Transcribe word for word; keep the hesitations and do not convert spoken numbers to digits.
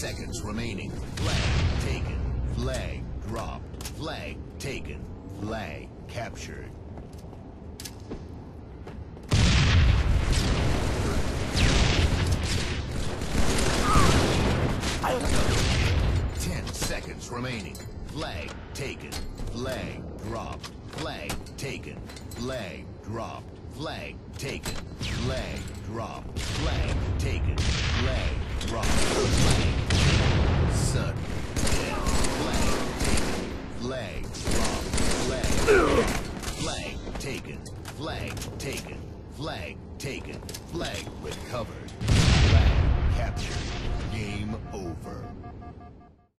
seconds remaining. Flag taken. Flag dropped. Flag taken. Flag captured. Ten seconds remaining. Flag taken. Flag dropped. Flag taken. Flag dropped. Flag taken. Flag dropped. Flag taken. Flag dropped. Flag taken. Sudden death. Flag taken. Flag dropped. Flag dropped. Flag taken. Flag taken. Flag taken. Flag recovered. Flag captured. Game over.